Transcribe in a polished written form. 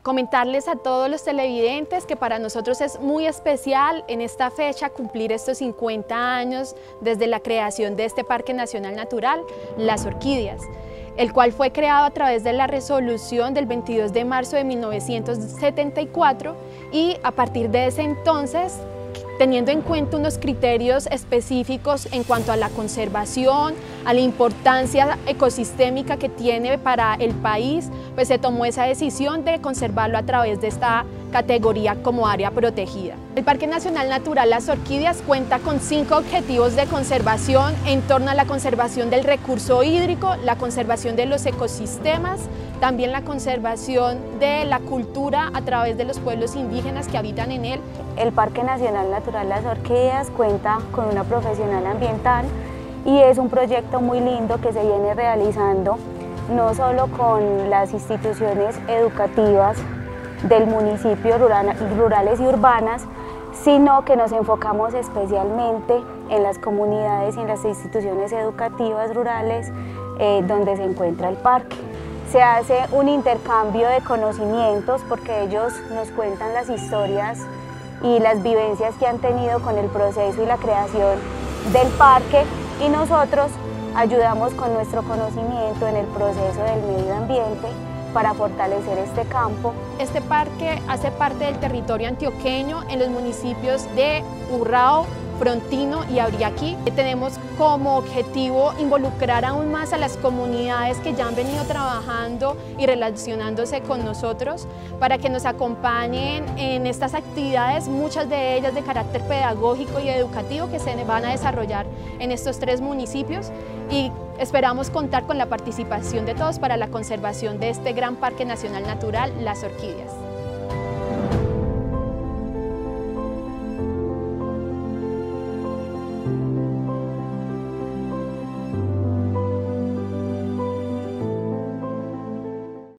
Comentarles a todos los televidentes que para nosotros es muy especial en esta fecha cumplir estos 50 años desde la creación de este Parque Nacional Natural, Las Orquídeas, el cual fue creado a través de la resolución del 22 de marzo de 1974 y a partir de ese entonces, teniendo en cuenta unos criterios específicos en cuanto a la conservación, a la importancia ecosistémica que tiene para el país, pues se tomó esa decisión de conservarlo a través de esta categoría como área protegida. El Parque Nacional Natural Las Orquídeas cuenta con 5 objetivos de conservación en torno a la conservación del recurso hídrico, la conservación de los ecosistemas, también la conservación de la cultura a través de los pueblos indígenas que habitan en él. El Parque Nacional Natural Las Orquídeas cuenta con una profesional ambiental y es un proyecto muy lindo que se viene realizando no solo con las instituciones educativas del municipio, rurales y urbanas, sino que nos enfocamos especialmente en las comunidades y en las instituciones educativas rurales donde se encuentra el parque. Se hace un intercambio de conocimientos porque ellos nos cuentan las historias y las vivencias que han tenido con el proceso y la creación del parque y nosotros ayudamos con nuestro conocimiento en el proceso del medio ambiente para fortalecer este campo. Este parque hace parte del territorio antioqueño en los municipios de Urrao, Frontino y Abriaqui. Tenemos como objetivo involucrar aún más a las comunidades que ya han venido trabajando y relacionándose con nosotros para que nos acompañen en estas actividades, muchas de ellas de carácter pedagógico y educativo que se van a desarrollar en estos 3 municipios y esperamos contar con la participación de todos para la conservación de este gran Parque Nacional Natural Las Orquídeas.